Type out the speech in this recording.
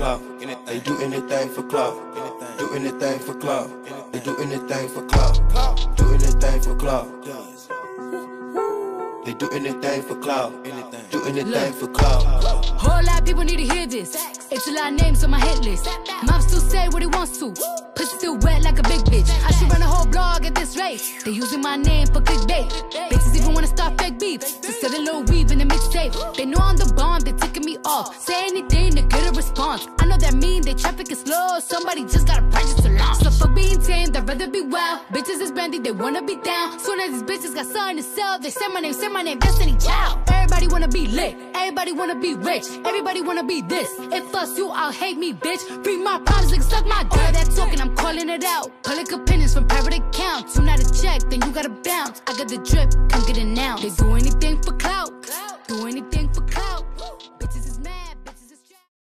clout. They do anything for clout. Do anything for clout. They do anything for clout. Do anything for clout. They do anything for clout. Do anything for clout. Whole lot of people need to hear this. It's a lot of names on my hit list. Mom still say what he wants to. Pussy still wet like a big bitch. I should run a whole blog at this rate. They using my name for clickbait. Bitches even wanna start fake beef. Just set a little weave in the mixtape. They know I'm the bomb, they ticking me off. Say anything to get a response. I know that mean they traffic is slow. Somebody just gotta purchase to launch. So fuck being tame, I'd rather be wild. Bitches is brandy, they wanna be down. Soon as these bitches got something to sell, they say my name, Destiny Child. Everybody wanna be lit, everybody wanna be rich, everybody wanna be this. If us you, I'll hate me, bitch. Read my problems, like suck my dick. All that talking, I'm calling it out. Public opinions from private accounts. You not a check, then you gotta bounce. I got the drip, come get it now. They do anything for clout, do anything for clout.